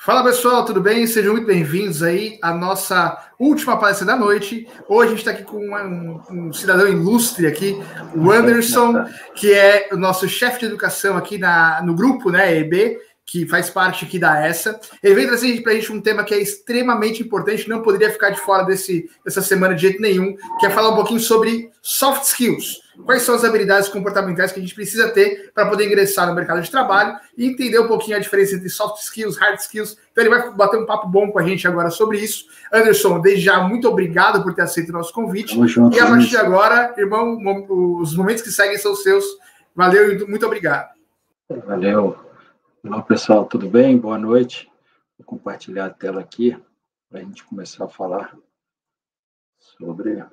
Fala pessoal, tudo bem? Sejam muito bem-vindos aí à nossa última palestra da noite. Hoje a gente está aqui com um cidadão ilustre aqui, o Anderson, que é o nosso chefe de educação aqui no grupo, né, EB, que faz parte aqui da ESSA. Ele veio trazer para a gente um tema que é extremamente importante, não poderia ficar de fora dessa semana de jeito nenhum, que é falar um pouquinho sobre soft skills. Quais são as habilidades comportamentais que a gente precisa ter para poder ingressar no mercado de trabalho e entender um pouquinho a diferença entre soft skills, hard skills. Então ele vai bater um papo bom com a gente agora sobre isso. Anderson, desde já, muito obrigado por ter aceito o nosso convite. Junto, e a partir de agora, irmão, os momentos que seguem são seus. Valeu e muito obrigado. Valeu. Olá, pessoal, tudo bem? Boa noite. Vou compartilhar a tela aqui para a gente começar a falar sobre...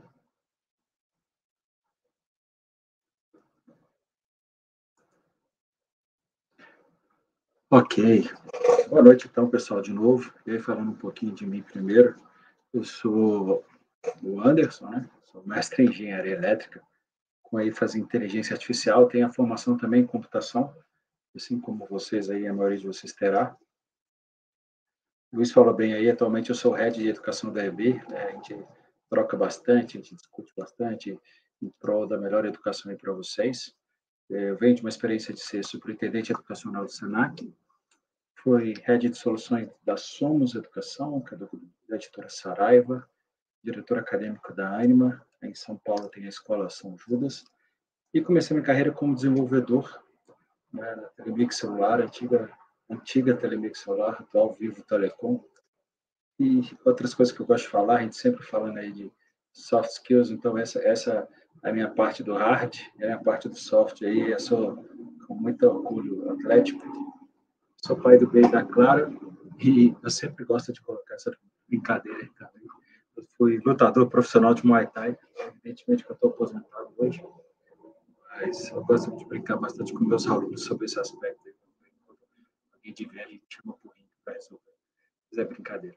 Ok. Boa noite, então, pessoal, de novo. E aí, falando um pouquinho de mim primeiro. Eu sou o Anderson, né? Sou mestre em engenharia elétrica, com ênfase em inteligência artificial. Tenho a formação também em computação, assim como vocês aí, a maioria de vocês terá. O Luiz falou bem aí, atualmente eu sou head de educação da EB, né? A gente troca bastante, a gente discute bastante em prol da melhor educação aí para vocês. Eu venho de uma experiência de ser superintendente educacional do SENAC, fui head de soluções da Somos Educação, que é da editora Saraiva, diretor acadêmico da Anima, em São Paulo tem a Escola São Judas, e comecei minha carreira como desenvolvedor, né, na Telemix Celular, antiga Telemix Celular, atual Vivo Telecom. E outras coisas que eu gosto de falar, a gente sempre falando aí de soft skills, então essa é a minha parte do hard, e a minha parte do soft aí, eu sou com muito orgulho atlético, sou pai do bem da Clara, e eu sempre gosto de colocar essa brincadeira aí também. Eu fui lutador profissional de Muay Thai, evidentemente que eu estou aposentado hoje, mas eu gosto de brincar bastante com meus alunos sobre esse aspecto. Alguém de velho, a gente chama por ringue para resolver. Mas é brincadeira.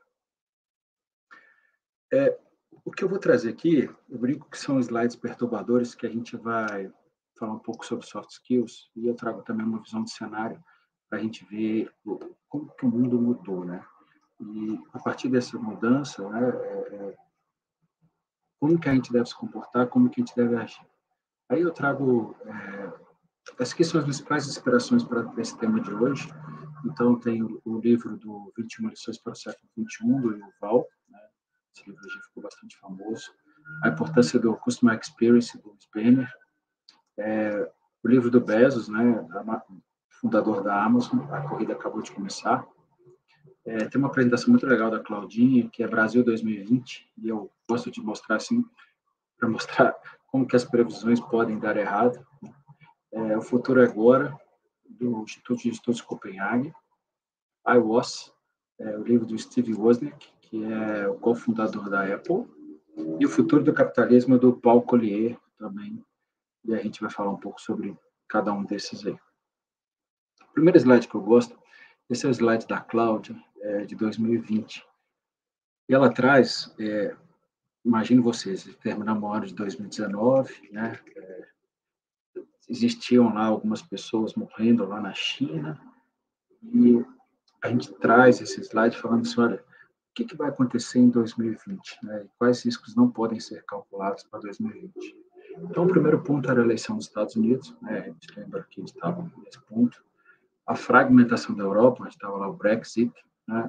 O que eu vou trazer aqui, eu brinco que são slides perturbadores, que a gente vai falar um pouco sobre soft skills, e eu trago também uma visão de cenário para a gente ver como que o mundo mudou, né? E a partir dessa mudança, né, como que a gente deve se comportar, como que a gente deve agir. Aí eu trago essas aqui são as principais inspirações para esse tema de hoje. Então, tem o livro do 21 lições para o século XXI, do Yuval, né? Esse livro já ficou bastante famoso. A importância do Customer Experience, do Spanner. O livro do Bezos, né? Fundador da Amazon, a corrida acabou de começar. Tem uma apresentação muito legal da Claudinha, que é Brasil 2020, e eu gosto de mostrar assim, para mostrar como que as previsões podem dar errado. O Futuro é Agora, do Instituto de Estudos de Copenhague. I Was, o livro do Steve Wozniak, que é o cofundador da Apple, e O Futuro do Capitalismo, do Paul Collier, também, e a gente vai falar um pouco sobre cada um desses aí. O primeiro slide que eu gosto, esse é o slide da Cláudia, de 2020, e ela traz, imagine vocês, terminamos o ano de 2019, né, existiam lá algumas pessoas morrendo lá na China, e a gente traz esse slide falando assim, olha, o que vai acontecer em 2020? Né? Quais riscos não podem ser calculados para 2020? Então, o primeiro ponto era a eleição dos Estados Unidos, né? A gente lembra que estava nesse ponto. A fragmentação da Europa, a gente estava lá o Brexit, né?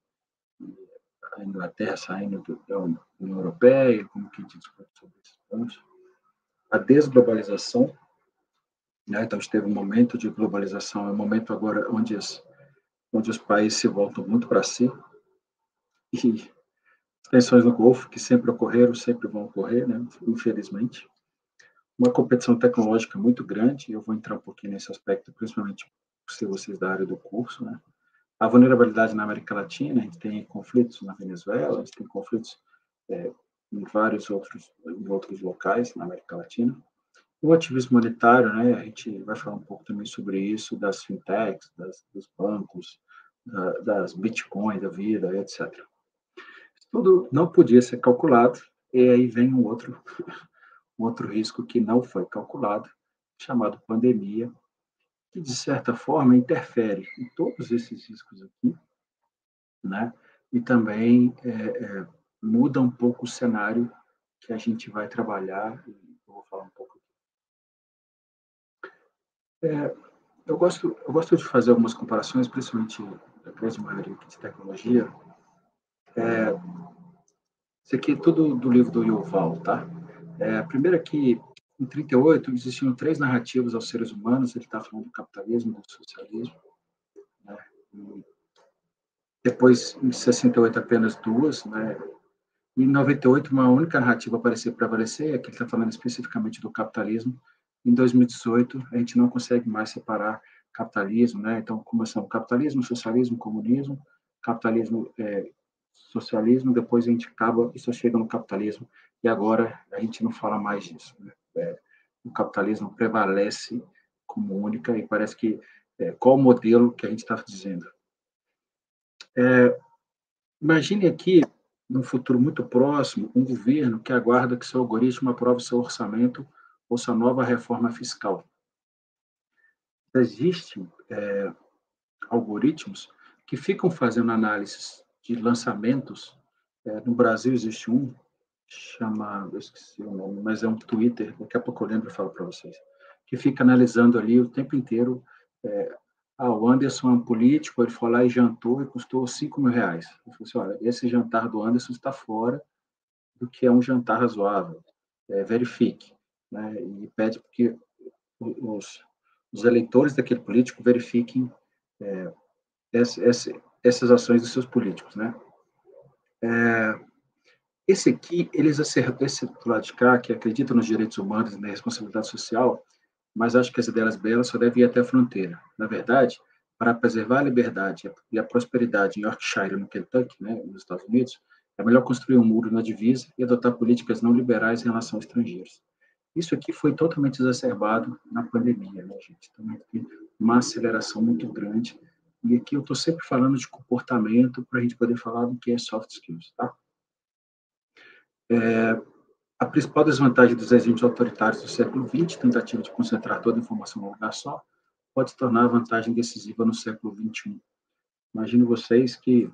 A Inglaterra saindo da União Europeia, como que a gente discute sobre esses pontos. A desglobalização, né? Então, a gente teve um momento de globalização, é um momento agora onde os países se voltam muito para si, e tensões no Golfo, que sempre ocorreram, sempre vão ocorrer, né? Infelizmente. Uma competição tecnológica muito grande, eu vou entrar um pouquinho nesse aspecto, principalmente se vocês da área do curso, né? A vulnerabilidade na América Latina, a gente tem conflitos na Venezuela, a gente tem conflitos em vários outros locais na América Latina. O ativismo monetário, né? A gente vai falar um pouco também sobre isso, das fintechs, dos bancos, das bitcoins da vida, etc. Tudo não podia ser calculado, e aí vem um outro risco que não foi calculado, chamado pandemia, que, de certa forma, interfere em todos esses riscos aqui, né? E também muda um pouco o cenário que a gente vai trabalhar. Eu vou falar um pouco. Eu gosto de fazer algumas comparações, principalmente da grande maioria de tecnologia. Isso aqui é tudo do livro do Yuval, tá? A primeira que, em 38, existiam 3 narrativas aos seres humanos. Ele está falando do capitalismo, do socialismo, né? E depois, em 68, apenas 2, né? E em 98, uma única narrativa apareceu prevalecer, aqui ele está falando especificamente do capitalismo. Em 2018, a gente não consegue mais separar capitalismo, né? Então, começamos capitalismo, socialismo, comunismo, capitalismo, socialismo, depois a gente acaba e só chega no capitalismo, e agora a gente não fala mais disso, né? O capitalismo prevalece como única, e parece que qual o modelo que a gente está dizendo? Imagine aqui, num futuro muito próximo, um governo que aguarda que seu algoritmo aprove seu orçamento ou sua nova reforma fiscal. Existem algoritmos que ficam fazendo análises de lançamentos. No Brasil existe um, eu esqueci o nome, mas é um Twitter, daqui a pouco eu lembro e falo para vocês, que fica analisando ali o tempo inteiro. O Anderson é um político, ele foi lá e jantou e custou R$5.000. Eu falei assim, olha, esse jantar do Anderson está fora do que é um jantar razoável. Verifique, né? E pede que os eleitores daquele político verifiquem essas ações dos seus políticos, né? Esse aqui, esse do lado de cá, que acredita nos direitos humanos e na responsabilidade social, mas acho que as ideias belas só devem ir até a fronteira. Na verdade, para preservar a liberdade e a prosperidade em Yorkshire, no Kentucky, né, nos Estados Unidos, é melhor construir um muro na divisa e adotar políticas não liberais em relação a estrangeiros. Isso aqui foi totalmente exacerbado na pandemia, né, gente? Então, aqui, uma aceleração muito grande. E aqui eu estou sempre falando de comportamento para a gente poder falar do que é soft skills, tá? A principal desvantagem dos regimes autoritários do século XX, tentativa de concentrar toda a informação num lugar só, pode se tornar a vantagem decisiva no século XXI. Imagino vocês que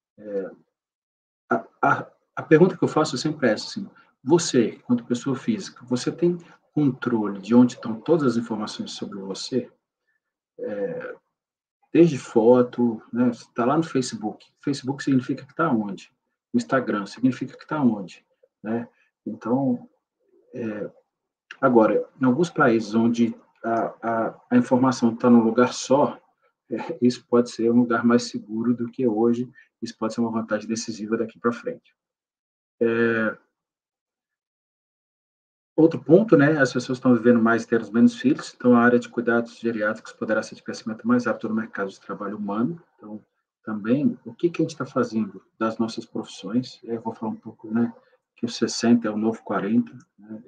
a pergunta que eu faço sempre é essa, assim, você, enquanto pessoa física, você tem controle de onde estão todas as informações sobre você? Desde foto, né? Você está lá no Facebook. Facebook significa que está onde? O Instagram significa que está onde? Né? Então, agora, em alguns países onde a informação está num lugar só, isso pode ser um lugar mais seguro do que hoje, isso pode ser uma vantagem decisiva daqui para frente. Outro ponto, né, as pessoas estão vivendo mais e tendo menos filhos, então a área de cuidados geriátricos poderá ser de crescimento mais rápido no mercado de trabalho humano. Então, também, o que a gente está fazendo das nossas profissões? Eu vou falar um pouco, né, que o 60 é o novo 40, né,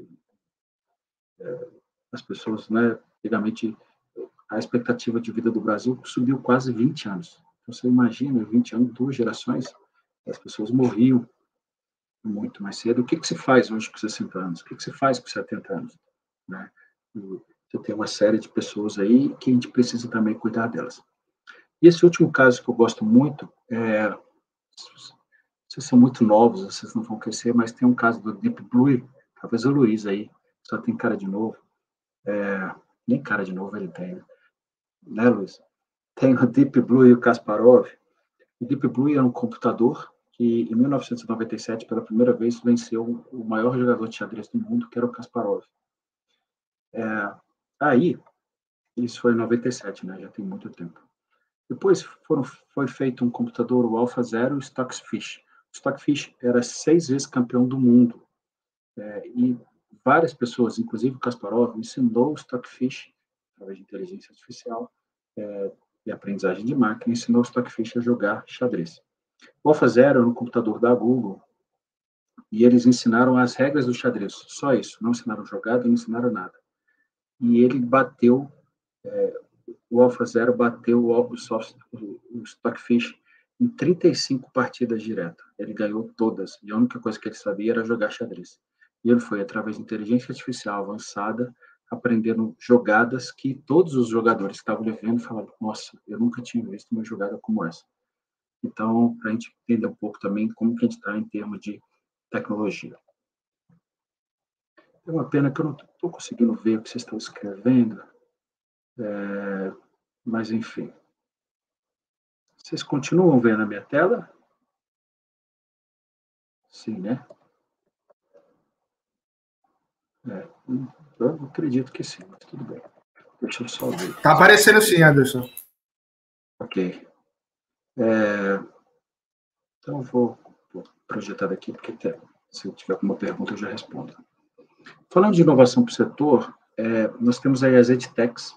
as pessoas, né, antigamente, a expectativa de vida do Brasil subiu quase 20 anos. Então, você imagina, 20 anos, 2 gerações, as pessoas morriam muito mais cedo. O que se faz hoje com 60 anos? O que se faz com 70 anos? Né? Você tem uma série de pessoas aí que a gente precisa também cuidar delas. E esse último caso que eu gosto muito, vocês são muito novos, vocês não vão crescer, mas tem um caso do Deep Blue, talvez o Luiz aí, só tem cara de novo. Nem cara de novo ele tem, né, Luiz? Tem o Deep Blue e o Kasparov. O Deep Blue era um computador que, em 1997, pela primeira vez, venceu o maior jogador de xadrez do mundo, que era o Kasparov. Aí, isso foi em 97, né? Já tem muito tempo. Depois foi feito um computador, o AlphaZero e o Stockfish. O Stockfish era 6 vezes campeão do mundo. E várias pessoas, inclusive o Kasparov, ensinou o Stockfish, através de inteligência artificial e aprendizagem de máquina, ensinou o Stockfish a jogar xadrez. O AlphaZero era um computador da Google e eles ensinaram as regras do xadrez, só isso, não ensinaram jogada, não ensinaram nada. E ele bateu, o AlphaZero bateu o Stockfish em 35 partidas direto. Ele ganhou todas, e a única coisa que ele sabia era jogar xadrez. E ele foi, através de inteligência artificial avançada, aprendendo jogadas que todos os jogadores que estavam lhe vendo falavam, nossa, eu nunca tinha visto uma jogada como essa. Então, para a gente entender um pouco também como que a gente está em termos de tecnologia. É uma pena que eu não estou conseguindo ver o que vocês estão escrevendo, mas, enfim. Vocês continuam vendo a minha tela? Sim, né? Eu acredito que sim, mas tudo bem. Deixa eu só ver. Tá aparecendo sim, Anderson. Ok. Então, eu vou projetar daqui, porque se eu tiver alguma pergunta, eu já respondo. Falando de inovação para o setor, nós temos aí as EdTechs.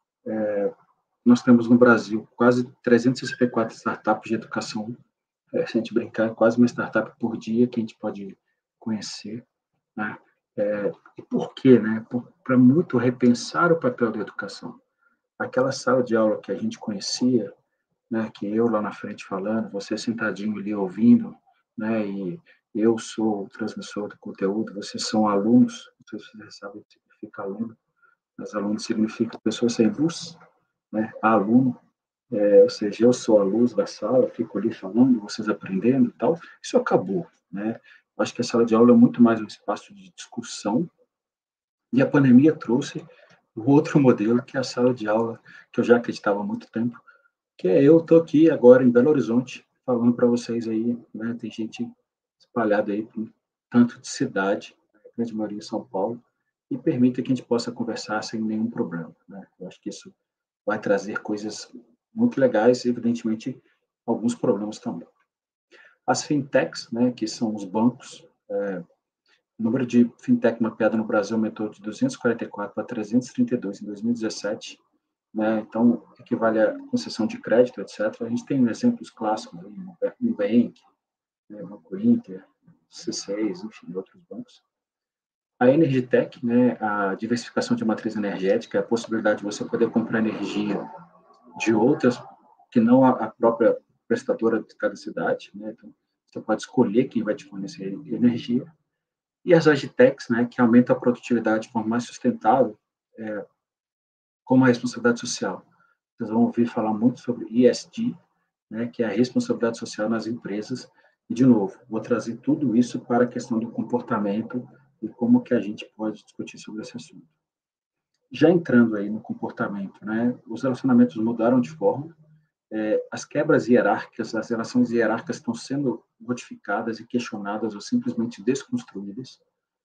Nós temos no Brasil quase 364 startups de educação. Se a gente brincar, é quase uma startup por dia que a gente pode conhecer. Né? E por quê? Né? Para muito repensar o papel da educação. Aquela sala de aula que a gente conhecia, né, que eu lá na frente falando, você sentadinho ali ouvindo, né, e eu sou o transmissor do conteúdo, vocês são alunos, não sei se vocês sabem o que significa aluno, mas aluno significa pessoa sem luz, né, aluno, ou seja, eu sou a luz da sala, fico ali falando, vocês aprendendo e tal, isso acabou, né, acho que a sala de aula é muito mais um espaço de discussão, e a pandemia trouxe o outro modelo, que é a sala de aula, que eu já acreditava há muito tempo, que eu estou aqui agora em Belo Horizonte, falando para vocês aí, né, tem gente espalhada aí por tanto de cidade, a grande maioria em São Paulo, e permite que a gente possa conversar sem nenhum problema, né? Eu acho que isso vai trazer coisas muito legais e, evidentemente, alguns problemas também. As fintechs, né, que são os bancos, o número de fintech mapeado no Brasil aumentou de 244 para 332 em 2017, né? Então, equivale à concessão de crédito, etc. A gente tem exemplos clássicos, Nubank, né, Banco Inter, C6, enfim, outros bancos. A Energy Tech, né, a diversificação de matriz energética, a possibilidade de você poder comprar energia de outras, que não a própria prestadora de cada cidade, né? Então, você pode escolher quem vai te fornecer energia. E as Agitechs, né, que aumentam a produtividade de forma mais sustentável, como a responsabilidade social. Vocês vão ouvir falar muito sobre ESG, né, que é a responsabilidade social nas empresas. E, de novo, vou trazer tudo isso para a questão do comportamento e como que a gente pode discutir sobre esse assunto. Já entrando aí no comportamento, né, os relacionamentos mudaram de forma, as quebras hierárquicas, as relações hierárquicas estão sendo modificadas e questionadas ou simplesmente desconstruídas.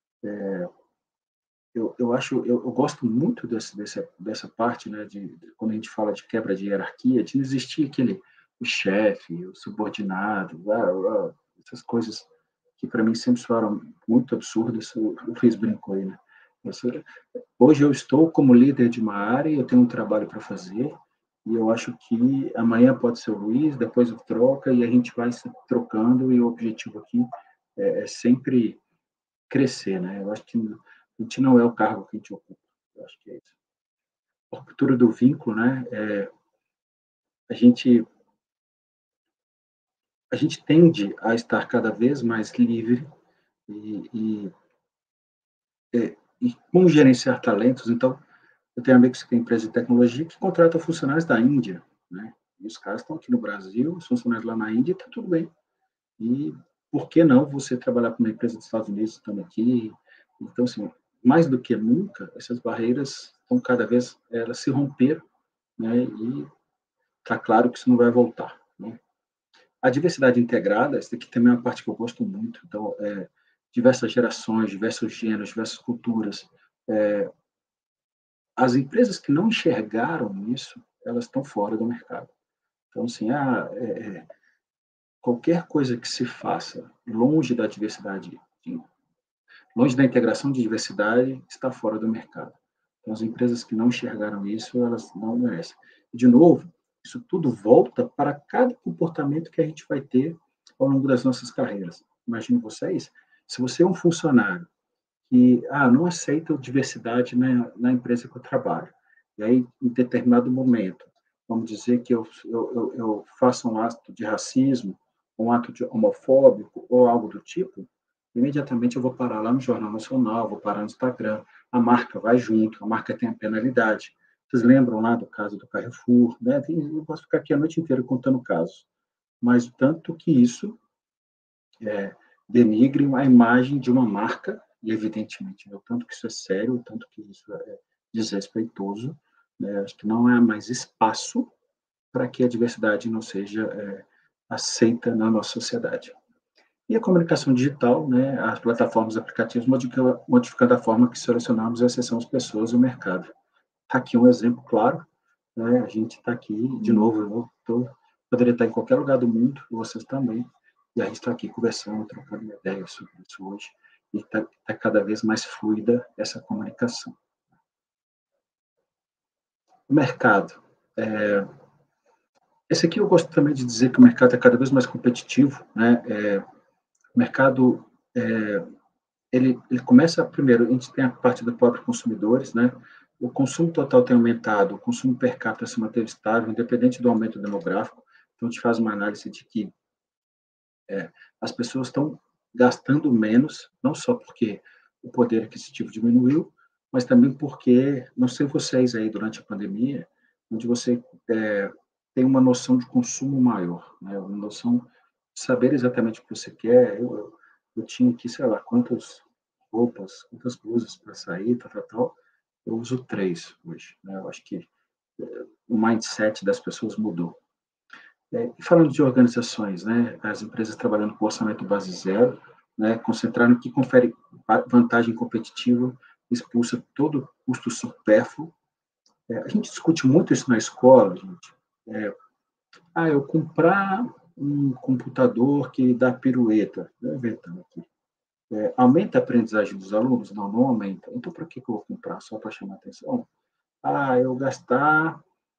Eu gosto muito dessa parte, né, quando a gente fala de quebra de hierarquia, de não existir o chefe, o subordinado, essas coisas que para mim sempre soaram muito absurdas. O Fez brincou aí, né? Hoje eu estou como líder de uma área, eu tenho um trabalho para fazer, e eu acho que amanhã pode ser o Luiz, depois troca, e a gente vai se trocando, e o objetivo aqui é sempre crescer, né? Eu acho que a gente não é o cargo que a gente ocupa. Eu acho que é isso. A ruptura do vínculo, né? A gente tende a estar cada vez mais livre e, e como gerenciar talentos. Então, eu tenho amigos que têm empresa de tecnologia que contratam funcionários da Índia, né? E os caras estão aqui no Brasil, os funcionários lá na Índia, está tudo bem. E por que não você trabalhar com uma empresa dos Estados Unidos estando aqui? Então, assim, mais do que nunca, essas barreiras estão cada vez, elas se romperam, né? E está claro que isso não vai voltar, né? A diversidade integrada, essa aqui também é uma parte que eu gosto muito. Então, diversas gerações, diversos gêneros, diversas culturas. As empresas que não enxergaram isso, elas estão fora do mercado. Então, assim, qualquer coisa que se faça longe da diversidade, longe da integração de diversidade, está fora do mercado. Então, as empresas que não enxergaram isso, elas não merecem. E, de novo, isso tudo volta para cada comportamento que a gente vai ter ao longo das nossas carreiras. Imagine vocês, se você é um funcionário que não aceita diversidade na empresa que eu trabalho, e aí, em determinado momento, vamos dizer que eu faça um ato de racismo, um ato de homofóbico ou algo do tipo, imediatamente eu vou parar lá no Jornal Nacional, vou parar no Instagram, a marca vai junto, a marca tem a penalidade. Vocês lembram lá do caso do Carrefour, né? Eu posso ficar aqui a noite inteira contando casos, mas o tanto que isso denigre a imagem de uma marca, e evidentemente, o tanto que isso é sério, o tanto que isso é desrespeitoso, né? Acho que não há mais espaço para que a diversidade não seja aceita na nossa sociedade. E a comunicação digital, né, as plataformas e aplicativos modificando a forma que selecionamos e acessamos pessoas e o mercado. Está aqui um exemplo claro, né, a gente está aqui, de novo, poderia estar em qualquer lugar do mundo, e vocês também, e a gente está aqui conversando, trocando ideias sobre isso hoje, e está cada vez mais fluida essa comunicação. O mercado. Esse aqui eu gosto também de dizer que o mercado é cada vez mais competitivo, né? O mercado, ele começa, primeiro, a gente tem a parte dos próprios consumidores, né? O consumo total tem aumentado, o consumo per capita se manteve estável, independente do aumento demográfico. Então, a gente faz uma análise de que as pessoas estão gastando menos, não só porque o poder aquisitivo diminuiu, mas também porque, não sei vocês aí durante a pandemia, onde você tem uma noção de consumo maior, né? Uma noção de saber exatamente o que você quer. Eu tinha aqui, sei lá, quantas roupas, quantas blusas para sair, tal. Eu uso 3 hoje, né? Eu acho que o mindset das pessoas mudou. E falando de organizações, né? As empresas trabalhando com orçamento base zero, né? Concentrar no que confere vantagem competitiva, expulsa todo custo supérfluo. A gente discute muito isso na escola, gente. Eu comprar um computador que dá pirueta, inventando aqui. Aumenta a aprendizagem dos alunos? Não, não aumenta. Então, para que eu vou comprar? Só para chamar atenção? Eu gastar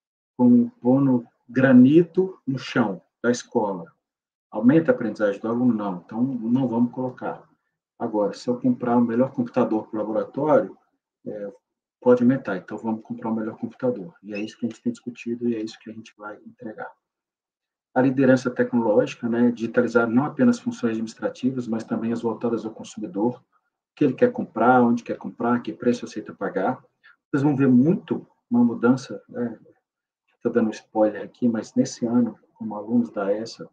pondo granito no chão da escola. Aumenta a aprendizagem do aluno? Não. Então, não vamos colocar. Agora, se eu comprar o melhor computador para o laboratório, pode aumentar. Então, vamos comprar o melhor computador. E é isso que a gente tem discutido e é isso que a gente vai entregar. A liderança tecnológica, né, digitalizar não apenas funções administrativas, mas também as voltadas ao consumidor, o que ele quer comprar, onde quer comprar, que preço aceita pagar. Vocês vão ver muito uma mudança, né? Estou dando spoiler aqui, mas nesse ano, como alunos da ESA,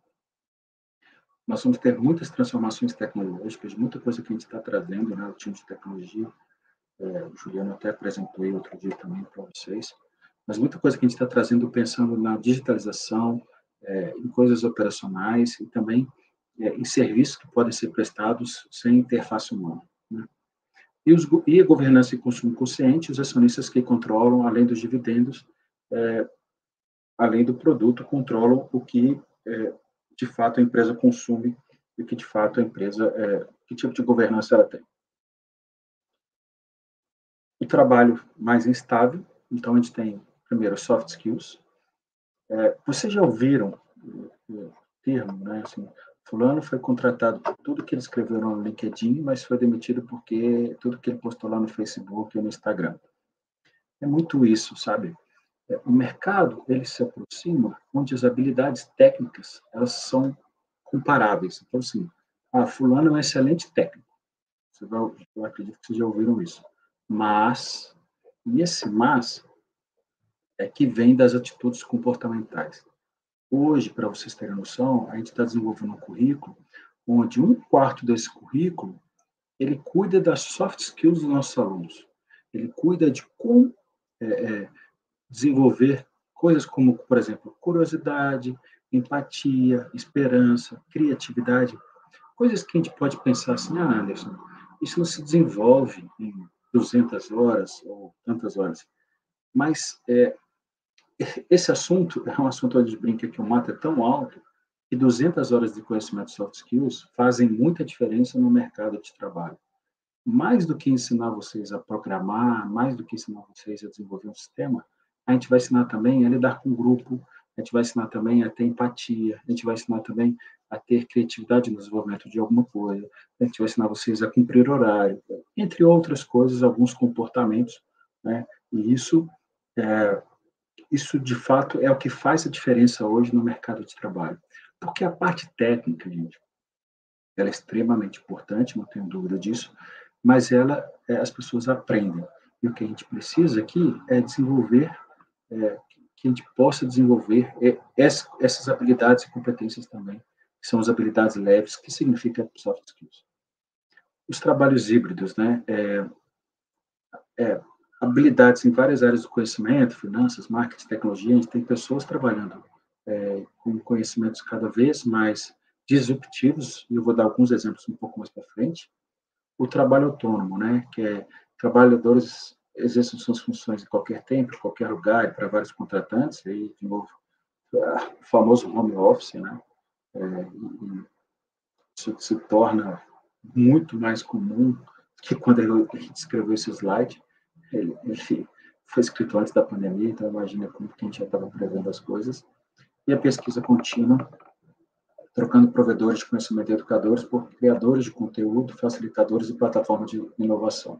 nós vamos ter muitas transformações tecnológicas, muita coisa que a gente está trazendo, né, o time de tecnologia. O Juliano até apresentou aí outro dia também para vocês, mas muita coisa que a gente está trazendo pensando na digitalização, em coisas operacionais e também em serviços que podem ser prestados sem interface humana, né? E a governança e consumo consciente, os acionistas que controlam, além dos dividendos, além do produto, controlam o que de fato a empresa consome e que de fato a empresa, que tipo de governança ela tem. O trabalho mais instável, então a gente tem primeiro soft skills. Vocês já ouviram o termo, né? Assim, fulano foi contratado por tudo que ele escreveu no LinkedIn, mas foi demitido porque tudo que ele postou lá no Facebook e no Instagram. É muito isso, sabe? O mercado, ele se aproxima onde as habilidades técnicas, elas são comparáveis. Então, assim, fulano é um excelente técnico. Eu acredito que vocês já ouviram isso. Mas, e esse mas é que vem das atitudes comportamentais. Hoje, para vocês terem noção, a gente está desenvolvendo um currículo onde 1/4 desse currículo ele cuida das soft skills dos nossos alunos. Ele cuida de como desenvolver coisas como, por exemplo, curiosidade, empatia, esperança, criatividade, coisas que a gente pode pensar assim, Anderson, isso não se desenvolve em 200 horas ou tantas horas. Mas esse assunto é um assunto onde a gente brinca que o mato é tão alto que 200 horas de conhecimento de soft skills fazem muita diferença no mercado de trabalho. Mais do que ensinar vocês a programar, mais do que ensinar vocês a desenvolver um sistema, a gente vai ensinar também a lidar com o grupo, a gente vai ensinar também a ter empatia, a gente vai ensinar também a ter criatividade no desenvolvimento de alguma coisa, a gente vai ensinar vocês a cumprir horário, entre outras coisas, alguns comportamentos, né? E isso de fato é o que faz a diferença hoje no mercado de trabalho. Porque a parte técnica, gente, ela é extremamente importante, não tenho dúvida disso, mas as pessoas aprendem. E o que a gente precisa aqui é desenvolver, que a gente possa desenvolver essas habilidades e competências também, que são as habilidades leves, que significa soft skills. Os trabalhos híbridos, né? Habilidades em várias áreas do conhecimento, finanças, marketing, tecnologia, a gente tem pessoas trabalhando com conhecimentos cada vez mais disruptivos, e eu vou dar alguns exemplos um pouco mais para frente. O trabalho autônomo, né? Que é trabalhadores exercem suas funções em qualquer tempo, em qualquer lugar, e para vários contratantes, aí, de novo, o famoso home office, né? Isso se torna muito mais comum que quando a gente escreveu esse slide. Ele foi escrito antes da pandemia, então imagina como que a gente já estava prevendo as coisas. E a pesquisa contínua, trocando provedores de conhecimento e educadores por criadores de conteúdo, facilitadores e plataformas de inovação.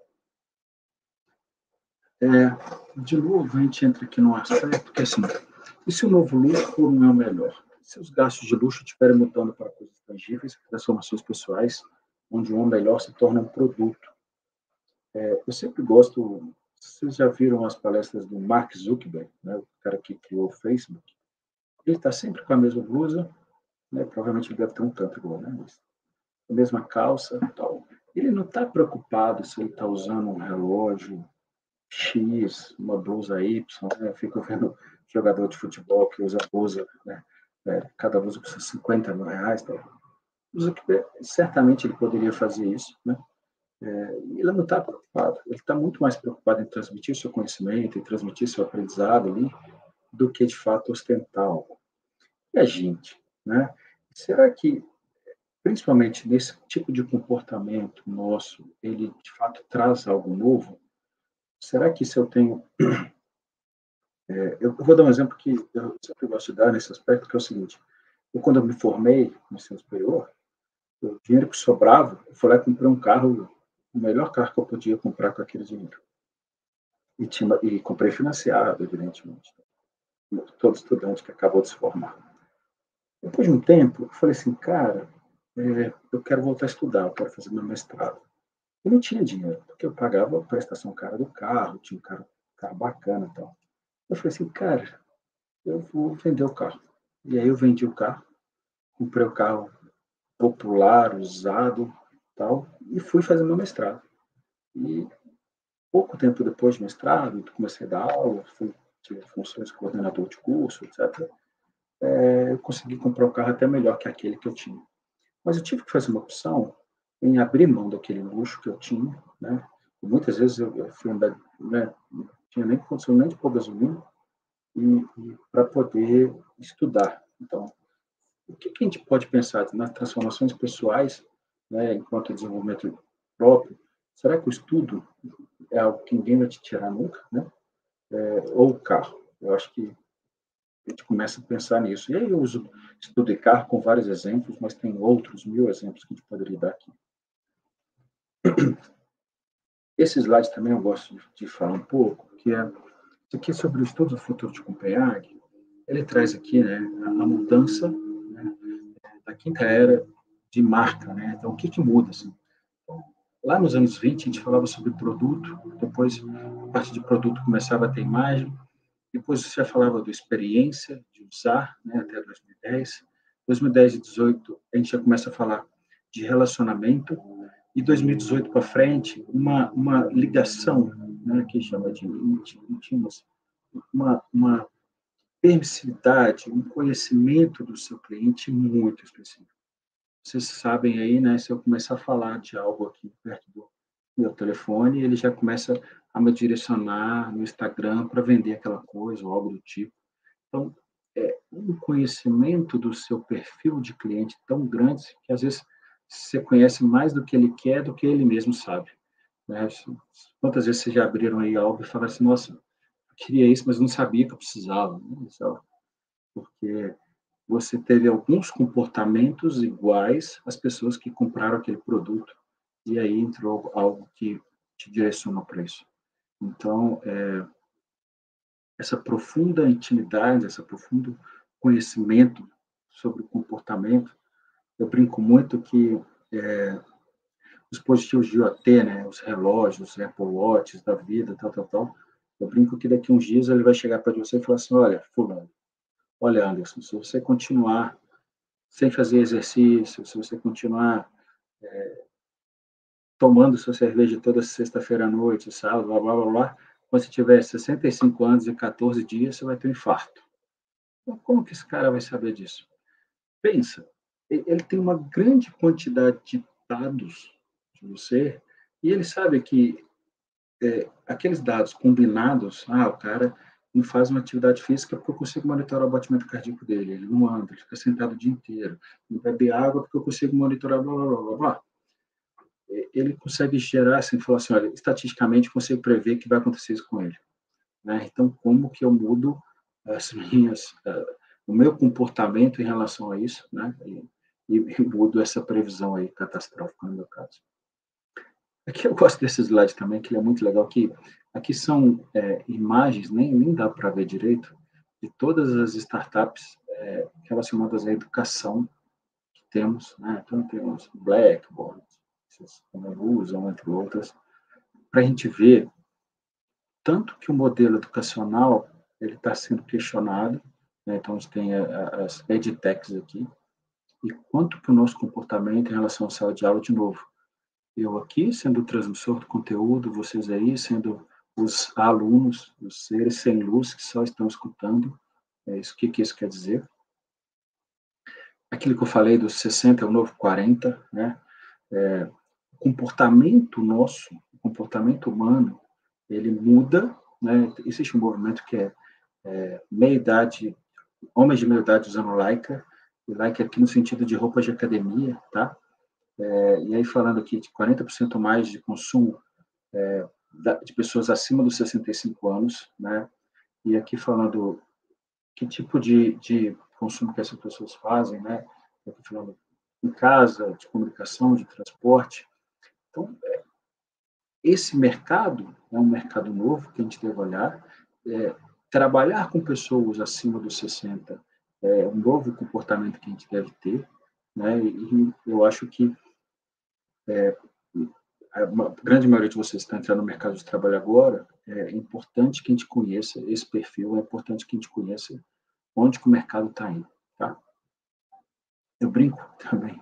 De novo, a gente entra aqui num aspecto que, assim, e se o novo luxo não é o melhor? Se os gastos de luxo estiverem mudando para coisas tangíveis, transformações pessoais, onde o melhor se torna um produto? Eu sempre gosto, vocês já viram as palestras do Mark Zuckerberg, né, o cara que criou o Facebook? Ele está sempre com a mesma blusa, né, provavelmente ele deve ter um tanto igual, né, mas a mesma calça e tal. Ele não está preocupado se ele está usando um relógio X, uma blusa Y, né? Eu fico vendo jogador de futebol que usa blusa, né? Cada blusa custa R$50 mil. Tal. Certamente ele poderia fazer isso, né? Ele não está preocupado, ele está muito mais preocupado em transmitir seu conhecimento, em transmitir seu aprendizado ali, do que de fato ostentar algo. E a gente, né? Será que, principalmente nesse tipo de comportamento nosso, ele de fato traz algo novo? Será que se eu tenho... eu vou dar um exemplo que eu sempre gosto de dar nesse aspecto, que é o seguinte. Quando eu me formei no ensino superior, o dinheiro que sobrava, eu fui lá e comprei um carro, o melhor carro que eu podia comprar com aquele dinheiro. E comprei financiado, evidentemente. Todo estudante que acabou de se formar. Depois de um tempo, eu falei assim, cara, eu quero voltar a estudar, eu quero fazer meu mestrado. Eu não tinha dinheiro, porque eu pagava a prestação cara do carro, tinha um carro bacana e tal. Eu falei assim, cara, eu vou vender o carro. E aí eu vendi o carro, comprei o carro popular, usado, tal, e fui fazer meu mestrado. E pouco tempo depois do mestrado, comecei a dar aula, tive funções de coordenador de curso, etc. Eu consegui comprar um carro até melhor que aquele que eu tinha. Mas eu tive que fazer uma opção em abrir mão daquele luxo que eu tinha, né? E muitas vezes eu fui andar, né? Não tinha nem condição nem de pôr gasolina, e para poder estudar. Então, o que a gente pode pensar nas transformações pessoais, né, enquanto desenvolvimento próprio? Será que o estudo é algo que ninguém vai te tirar nunca, né? Ou o carro? Eu acho que a gente começa a pensar nisso. E aí eu uso estudo e carro com vários exemplos, mas tem outros 1000 exemplos que a gente poderia dar aqui. Esse slide também eu gosto de falar um pouco, que é isso aqui sobre o estudo do futuro de Copenhague. Ele traz aqui, né, a mudança, né, da quinta era de marca, né? Então, o que muda, assim? Lá nos anos 20, a gente falava sobre produto, depois a parte de produto começava a ter imagem, depois você já falava de experiência, de usar, né, até 2010. 2010 e 2018, a gente já começa a falar de relacionamento, e 2018 para frente, uma ligação, né, que chama de íntimas, uma permissividade, um conhecimento do seu cliente muito específico. Vocês sabem aí, né, se eu começar a falar de algo aqui perto do meu telefone, ele já começa a me direcionar no Instagram para vender aquela coisa ou algo do tipo. Então, um conhecimento do seu perfil de cliente tão grande que às vezes você conhece mais do que ele quer do que ele mesmo sabe. Né? Quantas vezes vocês já abriram aí algo e falaram assim, nossa, eu queria isso, mas não sabia que eu precisava. Né? Porque você teve alguns comportamentos iguais às pessoas que compraram aquele produto, e aí entrou algo que te direcionou para isso. Então, essa profunda intimidade, esse profundo conhecimento sobre o comportamento, eu brinco muito que os dispositivos de IoT, né, os relógios, os Apple Watches da vida, tal, Eu brinco que daqui a uns dias ele vai chegar para você e falar assim, olha, fulano, olha, Anderson, se você continuar sem fazer exercício, se você continuar tomando sua cerveja toda sexta-feira à noite, sábado, blá, blá, blá, blá, quando você tiver 65 anos e 14 dias, você vai ter um infarto. Então, como que esse cara vai saber disso? Pensa, ele tem uma grande quantidade de dados de você e ele sabe que aqueles dados combinados, o cara não faz uma atividade física porque eu consigo monitorar o batimento cardíaco dele, ele não anda, ele fica sentado o dia inteiro, não bebe água porque eu consigo monitorar blá, blá, blá, blá, blá. Ele consegue gerar essa informação, olha, estatisticamente consigo prever que vai acontecer isso com ele. Né? Então, como que eu mudo o meu comportamento em relação a isso, né? E mudo essa previsão aí catastrófica no meu caso. Aqui eu gosto desse slide também, que ele é muito legal, que aqui são imagens, nem dá para ver direito, de todas as startups relacionadas à educação que temos, né? Então, temos Blackboard, vocês também usam, entre outras, para a gente ver tanto que o modelo educacional ele está sendo questionado, né? Então, a gente tem as edtechs aqui, e quanto que o nosso comportamento em relação à sala de aula, de novo, eu aqui sendo o transmissor do conteúdo, vocês aí sendo os alunos, os seres sem luz que só estão escutando, o que isso quer dizer? Aquilo que eu falei dos 60 é o novo 40, né? O comportamento nosso, o comportamento humano, ele muda, né? Existe um movimento que é meia-idade, homens de meia-idade usando lycra, e lycra aqui no sentido de roupa de academia, tá? E aí falando aqui de 40% mais de consumo de pessoas acima dos 65 anos, né? E aqui falando que tipo de consumo que essas pessoas fazem, né? Aqui falando em casa, de comunicação, de transporte. Então, esse mercado é um mercado novo que a gente deve olhar. Trabalhar com pessoas acima dos 60 é um novo comportamento que a gente deve ter, né? E eu acho que a grande maioria de vocês está entrando no mercado de trabalho agora, é importante que a gente conheça esse perfil, é importante que a gente conheça onde que o mercado está indo, tá? Eu brinco também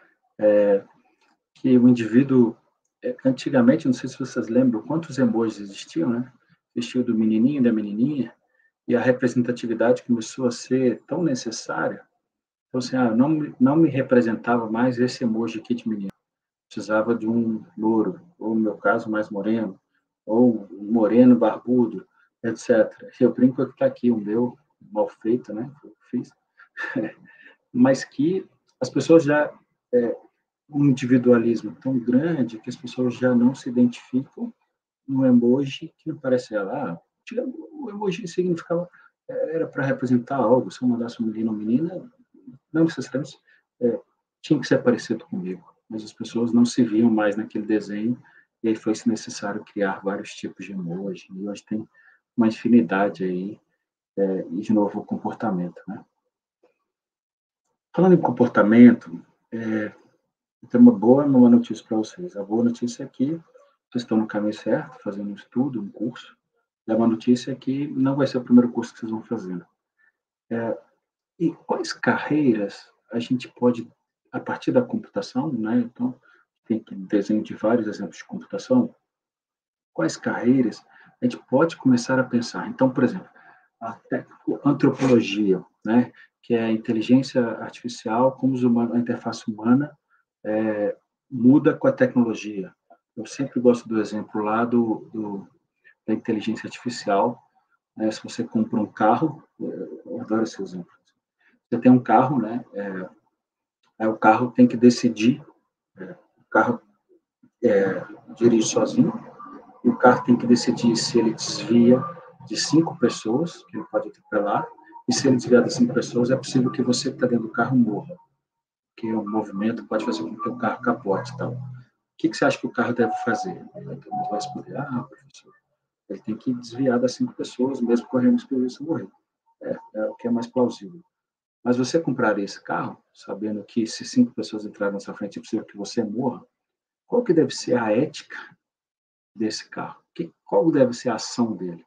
que o indivíduo, antigamente, não sei se vocês lembram quantos emojis existiam, né? Existia do menininho e da menininha, e a representatividade começou a ser tão necessária. Então, assim, não me representava mais esse emoji aqui de menino. Precisava de um louro, ou no meu caso, mais moreno, ou um moreno barbudo, etc. Eu brinco que está aqui o meu, mal feito, né? Foi o que fiz. Mas que as pessoas já... um individualismo tão grande que as pessoas já não se identificam no emoji que não parece ela. O emoji significava... era para representar algo. Se eu mandasse um menino ou menina, não necessariamente tinha que ser parecido comigo, mas as pessoas não se viam mais naquele desenho, e aí foi necessário criar vários tipos de emoji, e hoje tem uma infinidade aí, e de novo o comportamento, né? Falando em comportamento, tem uma boa e uma notícia para vocês. A boa notícia é que vocês estão no caminho certo, fazendo um estudo, um curso, e a má notícia é que não vai ser o primeiro curso que vocês vão fazendo. E quais carreiras a gente pode, a partir da computação, né? Então, tem aqui desenho de vários exemplos de computação, quais carreiras a gente pode começar a pensar. Então, por exemplo, a antropologia, né? Que é a inteligência artificial, como a interface humana muda com a tecnologia. Eu sempre gosto do exemplo lá da inteligência artificial, né? Se você compra um carro, eu adoro esse exemplo. Você tem um carro, né? Aí o carro tem que decidir, o carro dirige sozinho, e o carro tem que decidir se ele desvia de 5 pessoas, que ele pode atropelar, e se ele desviar de 5 pessoas, é possível que você que está dentro do carro morra, porque o movimento pode fazer com que o carro capote e tal. O que você acha que o carro deve fazer? Ele vai responder, professor, ele tem que desviar das 5 pessoas, mesmo correndo risco de você morrer. É o que é mais plausível. Mas você compraria esse carro, sabendo que se 5 pessoas entrarem na sua frente, é possível que você morra? Qual que deve ser a ética desse carro? Qual deve ser a ação dele?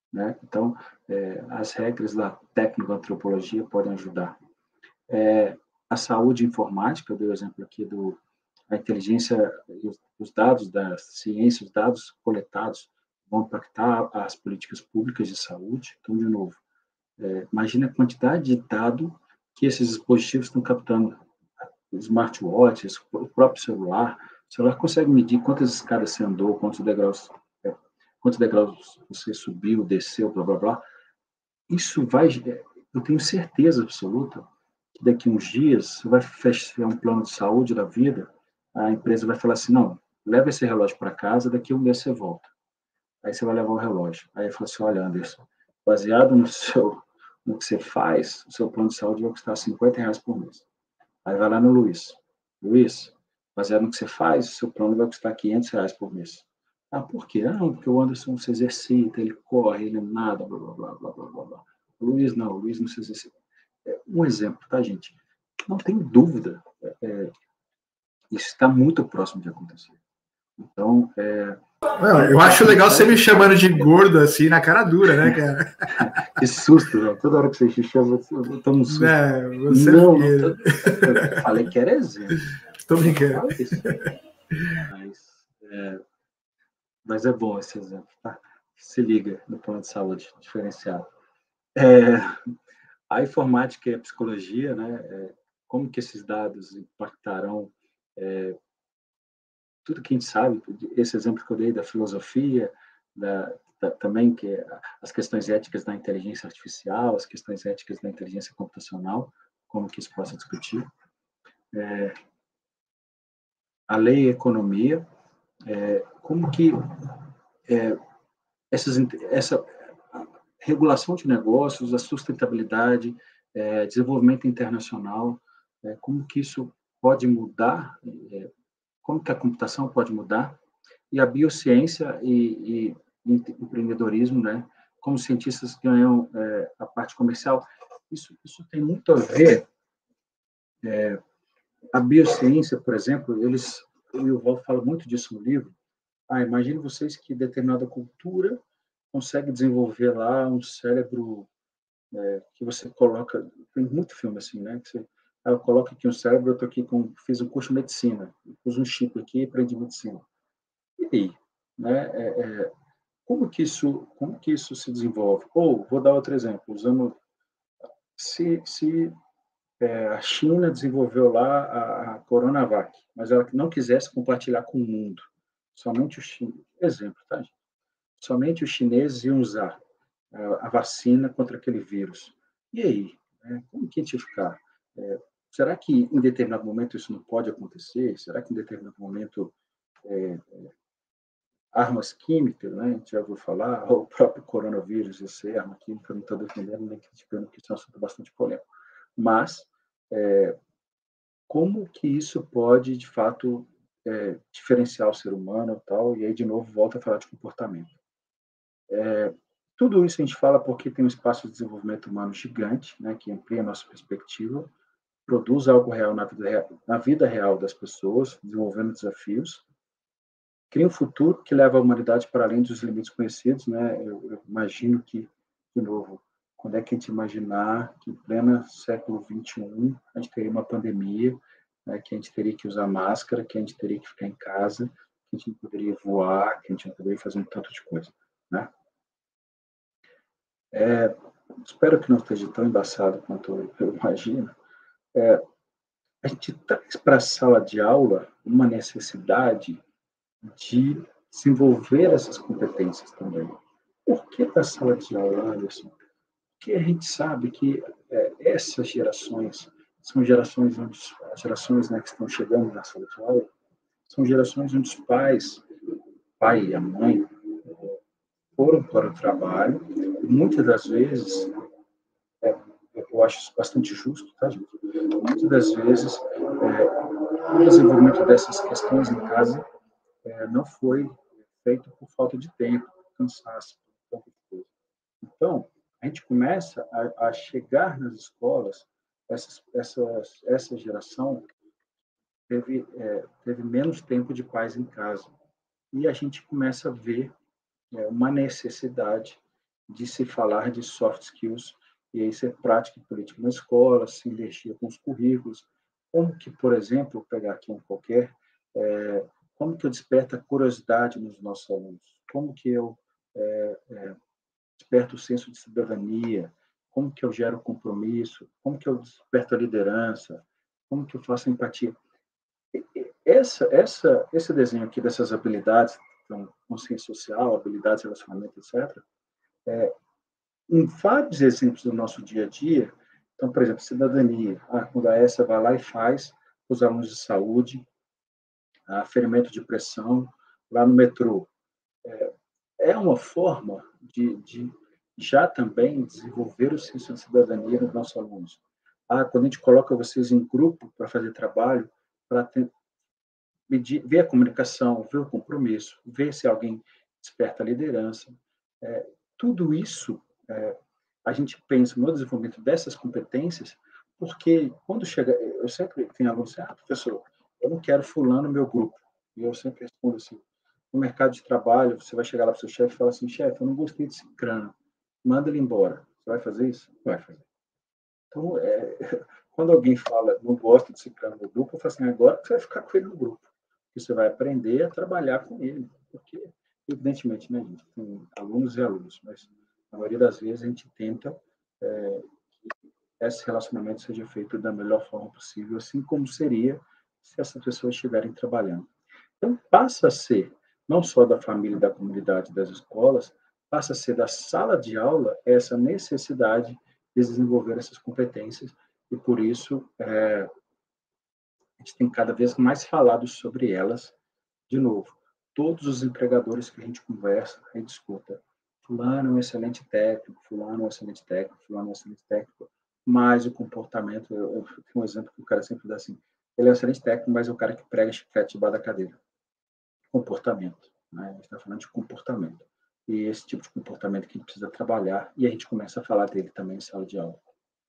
né? Então, as regras da tecnoantropologia podem ajudar. A saúde informática, eu dei o exemplo aqui a inteligência, os dados da ciência, os dados coletados vão impactar as políticas públicas de saúde. Então, de novo, imagina a quantidade de dado que esses dispositivos estão captando. Smartwatches, o próprio celular. O celular consegue medir quantas escadas você andou, quantos degraus você subiu, desceu, blá, blá, blá. Isso vai... Eu tenho certeza absoluta que daqui a uns dias você vai fechar um plano de saúde da vida, a empresa vai falar assim, não, leva esse relógio para casa, daqui a um mês você volta. Aí você vai levar o relógio. Aí fala assim, olha, Anderson, baseado no que você faz, o seu plano de saúde vai custar R$ 50 por mês. Aí vai lá no Luiz. Luiz, baseado no que você faz, o seu plano vai custar R$ 500 por mês. Ah, por quê? Ah, não, porque o Anderson se exercita, ele corre, ele nada, blá, blá, blá, blá, blá, blá. O Luiz não se exercita. Um exemplo, tá, gente? Não tem dúvida. Isso está muito próximo de acontecer. Então, eu acho legal você me chamando de gordo assim, na cara dura, né, cara? Que susto, velho. Toda hora que você chama, eu tomo um susto. Você não eu falei que era exemplo. Tô brincando. Mas é bom esse exemplo, tá? Se liga no plano de saúde diferenciado. A informática e a psicologia, né? Como que esses dados impactarão tudo que a gente sabe, esse exemplo que eu dei da filosofia, também que as questões éticas da inteligência artificial, as questões éticas da inteligência computacional, como que isso possa discutir. A lei e a economia, como que essa regulação de negócios, a sustentabilidade, desenvolvimento internacional, como que isso pode mudar, como que a computação pode mudar, e a biociência e empreendedorismo, né? Como os cientistas ganham a parte comercial, isso tem muito a ver. A biociência, por exemplo, o Yuval fala muito disso no livro. Imagine vocês que determinada cultura consegue desenvolver lá um cérebro que você coloca, tem muito filme assim, né? Que eu coloco aqui um cérebro, eu tô aqui fiz um curso de medicina, pus um chip aqui e aprendi medicina. E aí, né? Como que isso se desenvolve? Ou vou dar outro exemplo, usando se a China desenvolveu lá a Coronavac, mas ela não quisesse compartilhar com o mundo, somente os chineses, exemplo, tá? Somente os chineses iam usar a vacina contra aquele vírus. E aí, né? Como que a gente ficar? Será que em determinado momento isso não pode acontecer? Será que em determinado momento armas químicas, né? A gente já ouviu falar, o próprio coronavírus, essa arma química, não estou defendendo nem criticando, que isso é um assunto bastante polêmico. Mas, como que isso pode, de fato, diferenciar o ser humano e tal? E aí, de novo, volta a falar de comportamento. Tudo isso a gente fala porque tem um espaço de desenvolvimento humano gigante, né, que amplia a nossa perspectiva, produz algo real na vida real das pessoas, desenvolvendo desafios, cria um futuro que leva a humanidade para além dos limites conhecidos, né? Eu imagino que, de novo, quando é que a gente imaginar que em pleno século XXI a gente teria uma pandemia, né, que a gente teria que usar máscara, que a gente teria que ficar em casa, que a gente não poderia voar, que a gente não poderia fazer um tanto de coisa, né? Espero que não esteja tão embaçado quanto eu imagino. A gente traz para a sala de aula uma necessidade de desenvolver essas competências também. Por que da sala de aula, Anderson? Porque a gente sabe que essas gerações são gerações né, que estão chegando na sala de aula, são gerações onde os pais, o pai e a mãe, foram para o trabalho, e muitas das vezes, eu acho isso bastante justo, tá, gente? Muitas das vezes, o desenvolvimento dessas questões em casa não foi feito por falta de tempo, por cansaço, por tanta coisa. Então, a gente começa a chegar nas escolas, essa geração teve menos tempo de paz em casa. E a gente começa a ver uma necessidade de se falar de soft skills e aí ser prática e política na escola, se investir com os currículos, como que, por exemplo, vou pegar aqui um qualquer, como que eu desperto a curiosidade nos nossos alunos, como que eu desperto o senso de cidadania, como que eu gero compromisso, como que eu desperto a liderança, como que eu faço empatia. Esse desenho aqui dessas habilidades, então, consciência social, habilidades de relacionamento, etc., em vários exemplos do nosso dia a dia, então, por exemplo, cidadania, quando a ESA vai lá e faz os alunos de saúde, ferimento de pressão, lá no metrô. É uma forma de já também desenvolver o senso de cidadania nos nossos alunos. Quando a gente coloca vocês em grupo para fazer trabalho, para ver a comunicação, ver o compromisso, ver se alguém desperta a liderança. Tudo isso, a gente pensa no desenvolvimento dessas competências, porque quando chega, eu sempre tenho alunos assim, professor, eu não quero fulano no meu grupo. E eu sempre respondo assim, no mercado de trabalho, você vai chegar lá para o seu chefe e falar assim, chefe, eu não gostei desse crânio, manda ele embora. Você vai fazer isso? Vai fazer. Então, quando alguém fala, não gosta desse crânio no grupo, eu falo assim, agora você vai ficar com ele no grupo. Você vai aprender a trabalhar com ele. Porque, evidentemente, né, a gente tem alunos e alunos, mas na maioria das vezes a gente tenta que esse relacionamento seja feito da melhor forma possível, assim como seria se essas pessoas estiverem trabalhando. Então, passa a ser, não só da família, da comunidade, das escolas, passa a ser da sala de aula essa necessidade de desenvolver essas competências, e por isso a gente tem cada vez mais falado sobre elas. De novo, todos os empregadores que a gente conversa, a gente escuta, fulano é um excelente técnico, fulano é um excelente técnico, fulano é um excelente técnico, mas o comportamento, eu tenho um exemplo que o cara sempre dá assim, ele é um excelente técnico, mas é o cara que prega chiclete debaixo da cadeira. Comportamento, né? A gente está falando de comportamento. E esse tipo de comportamento que a gente precisa trabalhar, e a gente começa a falar dele também em sala de aula.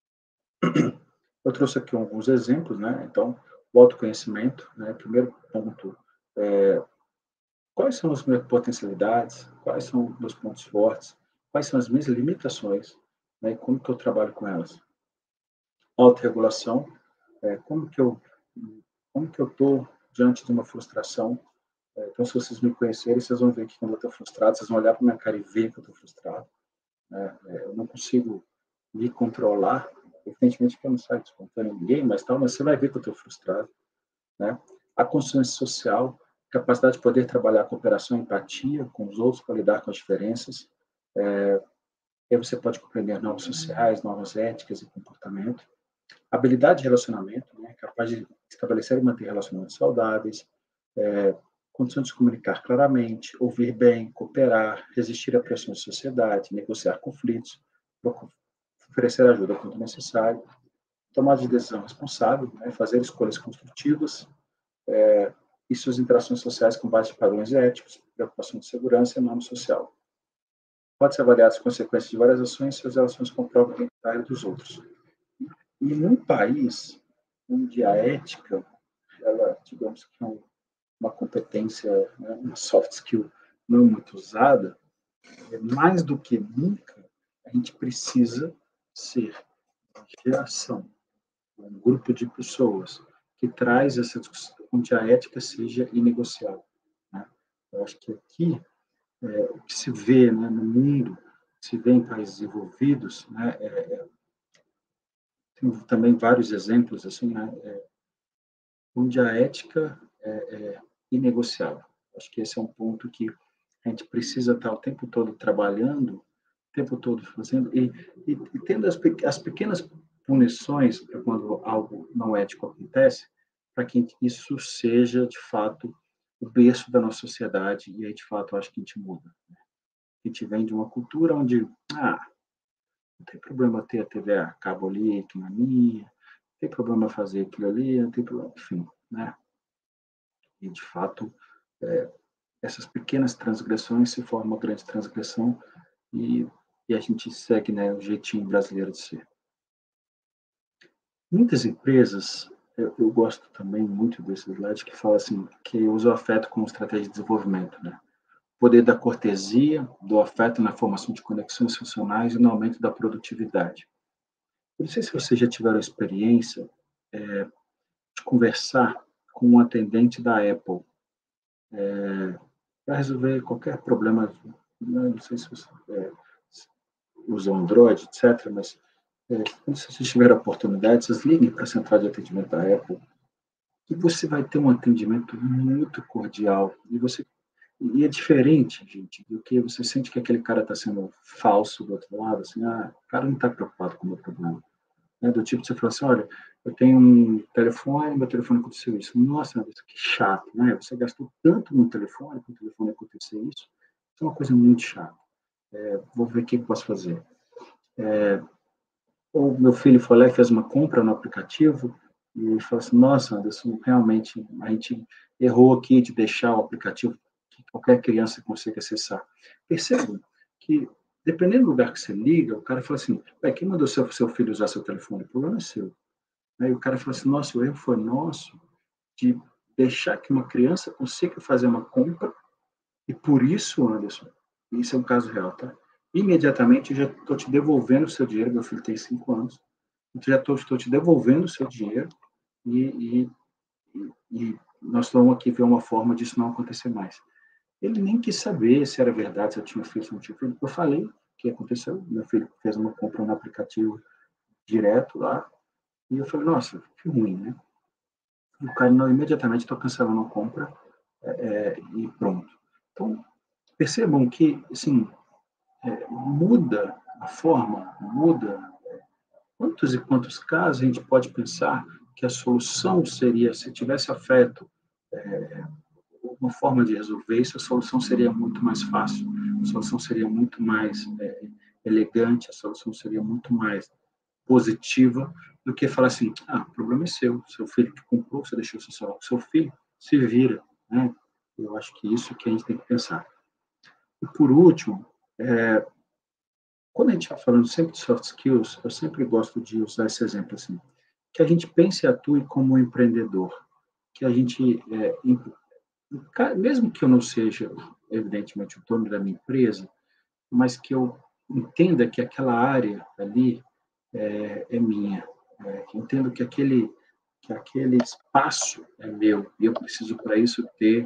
Eu trouxe aqui alguns exemplos, né? Então, o autoconhecimento, né? Primeiro ponto, quais são as minhas potencialidades, quais são os meus pontos fortes, quais são as minhas limitações, né? E como que eu trabalho com elas. Autorregulação, como que eu estou diante de uma frustração. Então, se vocês me conhecerem, vocês vão ver que quando eu estou frustrado, vocês vão olhar para minha cara e ver que eu estou frustrado. Eu não consigo me controlar, evidentemente que eu não saio descontando ninguém, mas você vai ver que eu estou frustrado. Né? A consciência social, capacidade de poder trabalhar cooperação e empatia com os outros para lidar com as diferenças. Aí você pode compreender normas sociais, normas éticas e comportamento. Habilidade de relacionamento, né? Capaz de estabelecer e manter relacionamentos saudáveis, condição de se comunicar claramente, ouvir bem, cooperar, resistir a pressões de sociedade, negociar conflitos, oferecer ajuda quando necessário, tomar de decisão responsável, né? Fazer escolhas construtivas, e suas interações sociais com base em padrões éticos, preocupação de segurança e norma social. Pode ser avaliado as consequências de várias ações e suas relações com o próprio bem-estar dos outros. E num país onde a ética, ela, digamos que é uma competência, né, uma soft skill não muito usada, mais do que nunca, a gente precisa ser uma geração, um grupo de pessoas que traz essa discussão onde a ética seja inegociável. Né? Eu acho que aqui, o que se vê, né, no mundo, se vê em países desenvolvidos, né, tem também vários exemplos assim, né, onde a ética é inegociável. Acho que esse é um ponto que a gente precisa estar o tempo todo trabalhando, o tempo todo fazendo, e tendo as pequenas punições para quando algo não ético acontece, para que isso seja, de fato, o berço da nossa sociedade, e aí, de fato, eu acho que a gente muda. Né? A gente vem de uma cultura onde, não tem problema ter a TV a cabo ali, que na minha, não tem problema fazer aquilo ali, não tem problema, enfim, né? E, de fato, essas pequenas transgressões se formam uma grande transgressão e a gente segue, né, o jeitinho brasileiro de ser. Muitas empresas, eu gosto também muito desse slide que fala assim, que usa o afeto como estratégia de desenvolvimento, né? poder da cortesia, do afeto na formação de conexões funcionais e no aumento da produtividade. Eu não sei se vocês já tiveram a experiência de conversar com um atendente da Apple para resolver qualquer problema. Não sei se você usa Android, etc., mas quando vocês tiverem a oportunidade, vocês liguem para a central de atendimento da Apple e você vai ter um atendimento muito cordial. E é diferente, gente, do que você sente que aquele cara está sendo falso do outro lado, assim, o cara não está preocupado com o meu problema. Do tipo, você fala assim, olha, eu tenho um telefone, meu telefone aconteceu isso. Nossa, que chato, né? Você gastou tanto no telefone para o telefone acontecer isso. Isso é uma coisa muito chata. Vou ver o que eu posso fazer. Ou meu filho foi lá e fez uma compra no aplicativo e falou assim, nossa, Anderson, realmente a gente errou aqui de deixar o aplicativo que qualquer criança consiga acessar. Percebam que, dependendo do lugar que você liga, o cara fala assim, quem mandou seu filho usar seu telefone? O problema é seu. Aí o cara fala assim, nossa, o erro foi nosso de deixar que uma criança consiga fazer uma compra e por isso, Anderson, isso é um caso real, tá? Imediatamente eu já estou te devolvendo o seu dinheiro, meu filho tem 5 anos, eu já estou te devolvendo o seu dinheiro e nós vamos aqui ver uma forma disso não acontecer mais. Ele nem quis saber se era verdade, se eu tinha feito ou não tinha feito. Eu falei o que aconteceu, meu filho fez uma compra no aplicativo direto lá, e eu falei, nossa, que ruim, né? E o cara, não, imediatamente, estou cancelando a compra e pronto. Então, percebam que, assim, muda a forma, muda. Quantos e quantos casos a gente pode pensar que a solução seria, se tivesse afeto, uma forma de resolver isso, a solução seria muito mais fácil, a solução seria muito mais elegante, a solução seria muito mais positiva do que falar assim, o problema é seu filho que comprou, você deixou seu celular com seu filho, se vira, né? Eu acho que isso que a gente tem que pensar. E por último, quando a gente está falando sempre de soft skills, eu sempre gosto de usar esse exemplo assim, que a gente pense e atue como um empreendedor, que a gente, mesmo que eu não seja, evidentemente, o dono da minha empresa, mas que eu entenda que aquela área ali é minha, que entendo que aquele espaço é meu e eu preciso para isso ter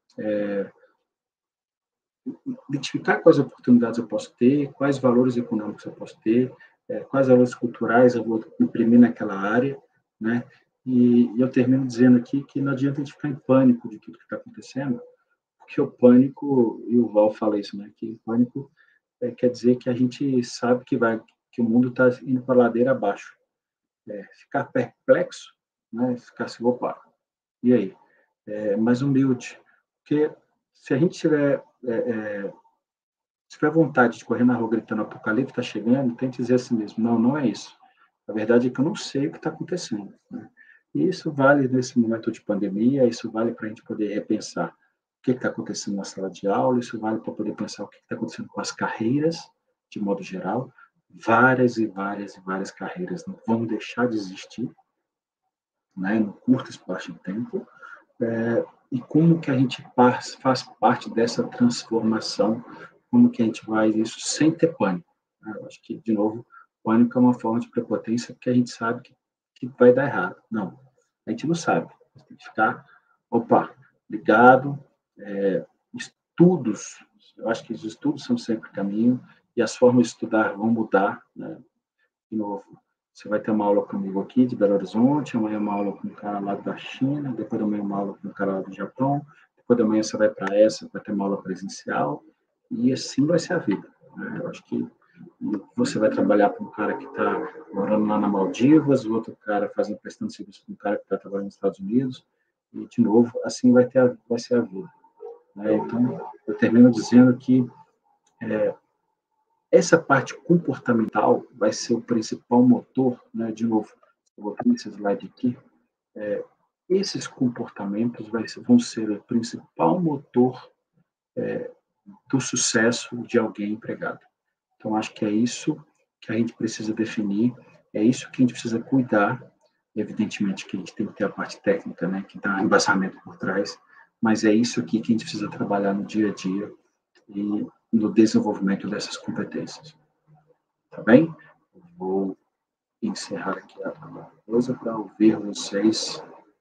identificar quais oportunidades eu posso ter, quais valores econômicos eu posso ter, quais valores culturais eu vou imprimir naquela área, né? E eu termino dizendo aqui que não adianta a gente ficar em pânico de tudo que está acontecendo, porque o pânico, e o Val fala isso, né? Que o pânico quer dizer que a gente sabe que o mundo está indo para a ladeira abaixo. Ficar perplexo, né? Ficar assim, opa, e aí? Mais humilde, porque se a gente tiver vontade de correr na rua gritando apocalipse está chegando, tente dizer assim mesmo, não é isso. A verdade é que eu não sei o que está acontecendo, né? E isso vale nesse momento de pandemia, isso vale para a gente poder repensar o que está acontecendo na sala de aula, isso vale para poder pensar o que está acontecendo com as carreiras, de modo geral, várias e várias e várias carreiras não vão deixar de existir, né, no curto espaço de tempo, e como que a gente faz parte dessa transformação, como que a gente vai isso sem ter pânico, né? Eu acho que, de novo, pânico é uma forma de prepotência porque a gente sabe que vai dar errado. Não, a gente não sabe. A gente tem que ficar, ligado, estudos, eu acho que os estudos são sempre o caminho e as formas de estudar vão mudar, né? De novo, você vai ter uma aula comigo aqui de Belo Horizonte, amanhã uma aula com um cara lá da China, depois da manhã uma aula com um cara lá do Japão, depois da manhã você vai para essa, vai ter uma aula presencial, e assim vai ser a vida, né? Eu acho que você vai trabalhar para um cara que está morando lá na Maldivas, o outro cara prestando serviço para um cara que está trabalhando nos Estados Unidos, e, de novo, assim vai ser a vida, né? Então, eu termino dizendo que essa parte comportamental vai ser o principal motor, né? De novo, eu vou ter esse slide aqui. Esses comportamentos vão ser o principal motor do sucesso de alguém empregado. Então, acho que é isso que a gente precisa definir, é isso que a gente precisa cuidar. Evidentemente que a gente tem que ter a parte técnica, né? Que dá um embasamento por trás, mas é isso aqui que a gente precisa trabalhar no dia a dia e no desenvolvimento dessas competências. Tá bem? Eu vou encerrar aqui a coisa para ouvir vocês.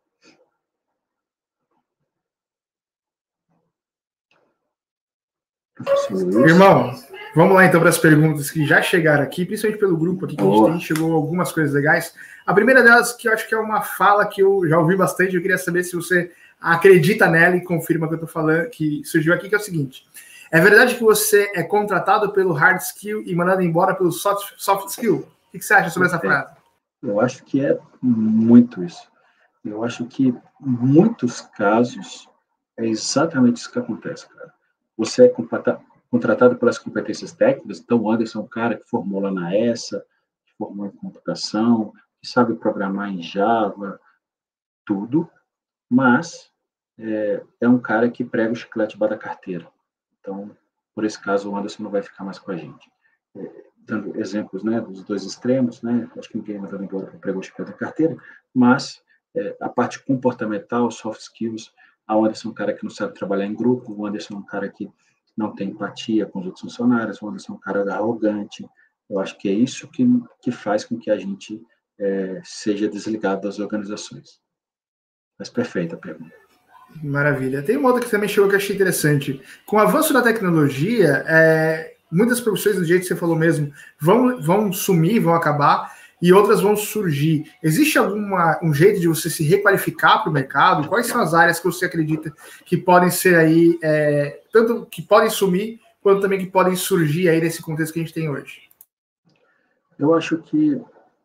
Irmão, vamos lá então para as perguntas que já chegaram aqui, principalmente pelo grupo aqui que a gente tem, chegou algumas coisas legais. A primeira delas, que eu acho que é uma fala que eu já ouvi bastante, eu queria saber se você acredita nela e confirma que eu estou falando, que surgiu aqui, que é o seguinte: é verdade que você é contratado pelo hard skill e mandado embora pelo soft skill? O que você acha sobre essa frase? Eu acho que é muito isso. Eu acho que em muitos casos é exatamente isso que acontece, cara. Você é contratado pelas competências técnicas, então o Anderson é um cara que formou lá na ESA, que formou em computação, que sabe programar em Java, tudo, mas é um cara que prega o chiclete debaixo da carteira. Então, por esse caso, o Anderson não vai ficar mais com a gente. Dando exemplos, né, dos dois extremos, né, acho que ninguém mandou embora para pregar o chiclete da carteira, mas a parte comportamental, soft skills, a Anderson é um cara que não sabe trabalhar em grupo, o Anderson é um cara que não tem empatia com os outros funcionários, o Anderson é um cara arrogante. Eu acho que é isso que faz com que a gente seja desligado das organizações. Mas perfeita a pergunta. Maravilha. Tem uma outra que também chegou que eu achei interessante. Com o avanço da tecnologia, muitas profissões, do jeito que você falou mesmo, vão sumir, vão acabar, e outras vão surgir. Existe um jeito de você se requalificar para o mercado? Quais são as áreas que você acredita que podem ser aí, tanto que podem sumir, quanto também que podem surgir aí nesse contexto que a gente tem hoje? Eu acho que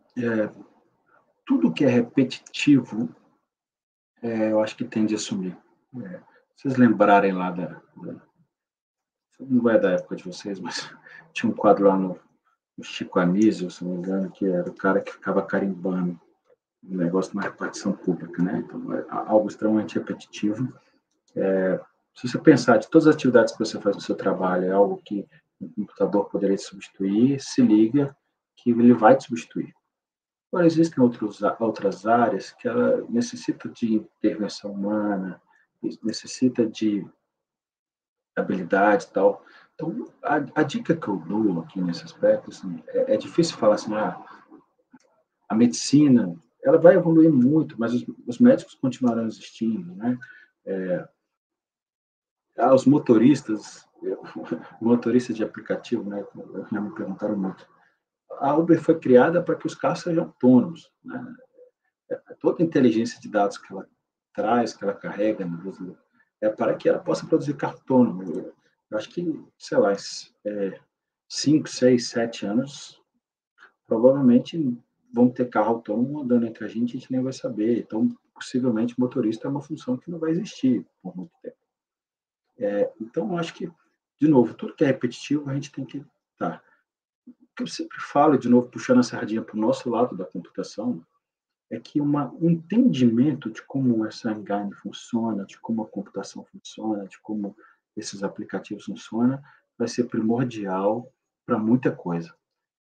tudo que é repetitivo, eu acho que tende a sumir. Vocês lembrarem lá não vai da época de vocês, mas tinha um quadro lá no Chico Anísio, se não me engano, que era o cara que ficava carimbando o negócio na repartição pública, né? Então, é algo extremamente repetitivo. Se você pensar de todas as atividades que você faz no seu trabalho, é algo que o computador poderia te substituir, se liga que ele vai te substituir. Agora, existem outras áreas que ela necessita de intervenção humana, necessita de habilidade e tal. Então, a dica que eu dou aqui nesse aspecto, assim, é difícil falar assim, a medicina, ela vai evoluir muito, mas os médicos continuarão existindo, né? Os motoristas de aplicativo, né? Já me perguntaram muito. A Uber foi criada para que os carros sejam autônomos, né? Toda a inteligência de dados que ela traz, que ela carrega, é para que ela possa produzir carro autônomo. Eu acho que, sei lá, 5, 6, 7 anos, provavelmente vão ter carro autônomo andando entre a gente nem vai saber. Então, possivelmente, motorista é uma função que não vai existir por muito tempo. Então, eu acho que, de novo, tudo que é repetitivo, a gente tem que... Tá. O que eu sempre falo, de novo, puxando a sardinha para o nosso lado da computação, é que um entendimento de como essa engine funciona, de como a computação funciona, de como esses aplicativos funcionam, vai ser primordial para muita coisa.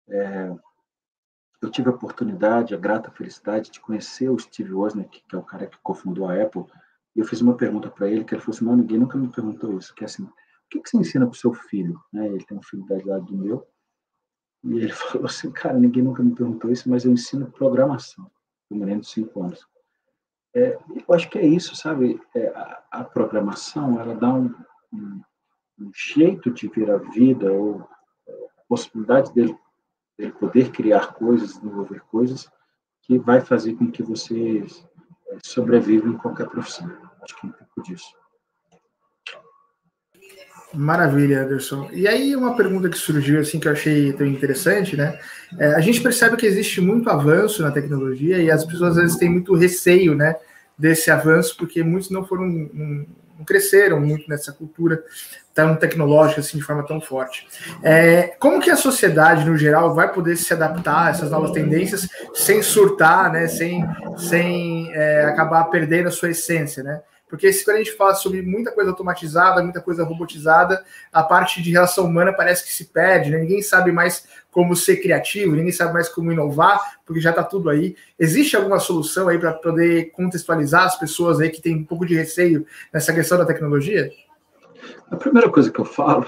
Eu tive a oportunidade, a grata felicidade de conhecer o Steve Wozniak, que é o cara que cofundou a Apple, e eu fiz uma pergunta para ele, que ele falou assim, não, ninguém nunca me perguntou isso, que é assim, o que você ensina para o seu filho? Ele tem um filho da idade do meu, e ele falou assim, cara, ninguém nunca me perguntou isso, mas eu ensino programação, do menino de 5 anos. Eu acho que é isso, sabe? A programação, ela dá um jeito de ver a vida, ou a possibilidade dele poder criar coisas, desenvolver coisas, que vai fazer com que você sobreviva em qualquer profissão. Acho que é um pouco disso. Maravilha, Anderson. E aí uma pergunta que surgiu assim que eu achei tão interessante, né? A gente percebe que existe muito avanço na tecnologia e as pessoas às vezes têm muito receio, né, desse avanço, porque muitos não cresceram muito nessa cultura tão tecnológica assim de forma tão forte. Como que a sociedade no geral vai poder se adaptar a essas novas tendências sem surtar, né? Sem acabar perdendo a sua essência, né? Porque quando a gente fala sobre muita coisa automatizada, muita coisa robotizada, a parte de relação humana parece que se perde, né? Ninguém sabe mais como ser criativo, ninguém sabe mais como inovar, porque já está tudo aí. Existe alguma solução aí para poder contextualizar as pessoas aí que têm um pouco de receio nessa questão da tecnologia? A primeira coisa que eu falo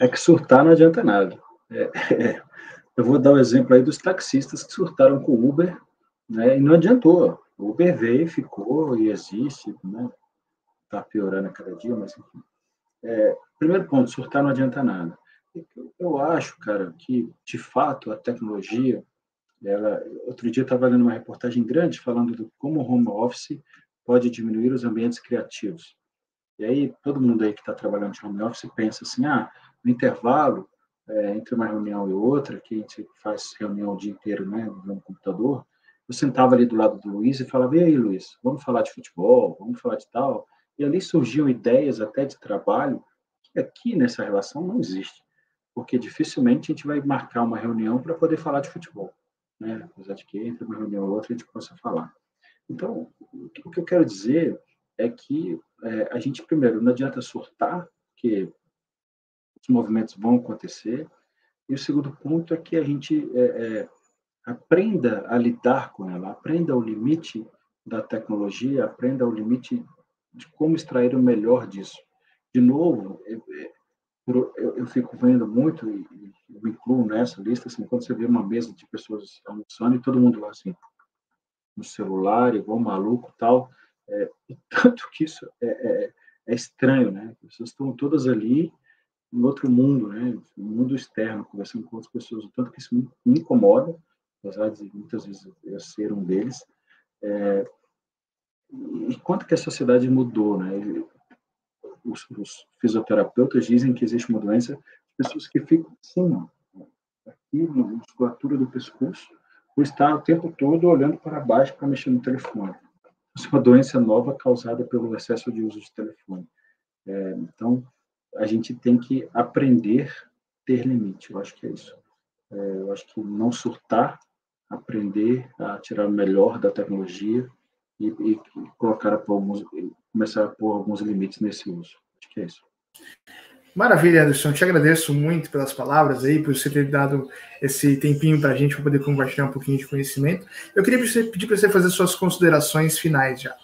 É que surtar não adianta nada. Eu vou dar o exemplo aí dos taxistas que surtaram com o Uber, né, e não adiantou. O Uber veio, ficou e existe, né? Está piorando a cada dia, mas enfim. Primeiro ponto, surtar não adianta nada. Eu acho, cara, que de fato a tecnologia, outro dia eu estava lendo uma reportagem grande falando de como o home office pode diminuir os ambientes criativos. E aí todo mundo aí que está trabalhando de home office pensa assim, no intervalo entre uma reunião e outra, que a gente faz reunião o dia inteiro, né, no computador, eu sentava ali do lado do Luiz e falava, e aí, Luiz, vamos falar de futebol, vamos falar de tal. E ali surgiam ideias até de trabalho que aqui nessa relação não existe, porque dificilmente a gente vai marcar uma reunião para poder falar de futebol, né? Apesar de que entre uma reunião e outra a gente possa falar. Então, o que eu quero dizer é que a gente, primeiro, não adianta surtar, porque os movimentos vão acontecer, e o segundo ponto é que a gente aprenda a lidar com ela, aprenda o limite da tecnologia, aprenda o limite de como extrair o melhor disso. De novo, eu fico vendo muito, e me incluo nessa lista, assim, quando você vê uma mesa de pessoas almoçando e todo mundo lá assim, no celular, igual maluco e tal, e tanto que isso é estranho, né? As pessoas estão todas ali em outro mundo, né? No mundo externo, conversando com outras pessoas, o tanto que isso me incomoda, apesar de muitas vezes eu ser um deles. E quanto que a sociedade mudou, né? Os fisioterapeutas dizem que existe uma doença de pessoas que ficam assim, aqui na musculatura do pescoço, por estar o tempo todo olhando para baixo para mexer no telefone. Isso é uma doença nova causada pelo excesso de uso de telefone. Então, a gente tem que aprender a ter limite. Eu acho que é isso. Eu acho que não surtar, aprender a tirar o melhor da tecnologia e começar a pôr alguns limites nesse uso. Acho que é isso. Maravilha, Anderson. Te agradeço muito pelas palavras aí, por você ter dado esse tempinho para a gente poder compartilhar um pouquinho de conhecimento. Eu queria pedir para você fazer suas considerações finais já.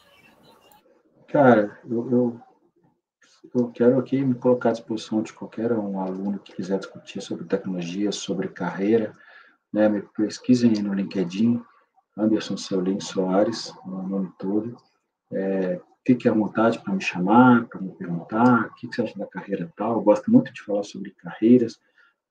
Cara, eu quero aqui me colocar à disposição de qualquer um aluno que quiser discutir sobre tecnologia, sobre carreira, né? Me pesquisem aí no LinkedIn, Anderson Seulin Soares, o nome todo. Fique à vontade para me chamar, para me perguntar o que você acha da carreira tal. Eu gosto muito de falar sobre carreiras,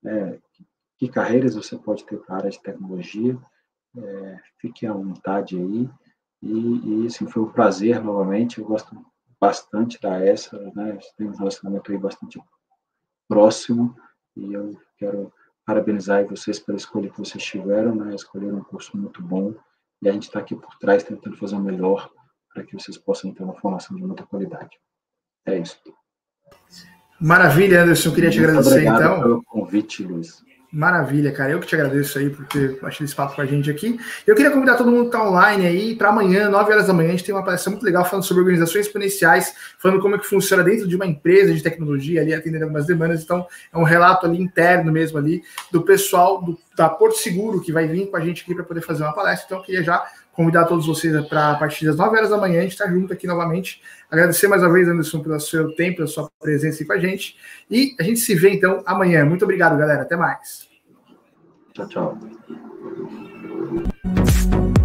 que carreiras você pode ter para a área de tecnologia. Fique à vontade aí. E assim, foi um prazer novamente. Eu gosto bastante da ESA, né? Tem um relacionamento aí bastante próximo e eu quero parabenizar vocês pela escolha que vocês tiveram, né? Escolheram um curso muito bom e a gente está aqui por trás tentando fazer o melhor para que vocês possam ter uma formação de muita qualidade. É isso. Maravilha, Anderson. Queria te agradecer, então. Obrigado pelo convite, Luiz. Maravilha, cara. Eu que te agradeço aí por ter batido esse papo com a gente aqui. Eu queria convidar todo mundo que está online aí para amanhã, 9 horas da manhã, a gente tem uma palestra muito legal falando sobre organizações exponenciais, falando como é que funciona dentro de uma empresa de tecnologia ali, atendendo algumas demandas. Então, é um relato ali interno mesmo ali do pessoal da Porto Seguro que vai vir com a gente aqui para poder fazer uma palestra. Então, eu queria já convidar todos vocês para a partir das 9 horas da manhã, a gente está junto aqui novamente. Agradecer mais uma vez, Anderson, pelo seu tempo, pela sua presença aqui com a gente. E a gente se vê, então, amanhã. Muito obrigado, galera. Até mais. Tchau, tchau.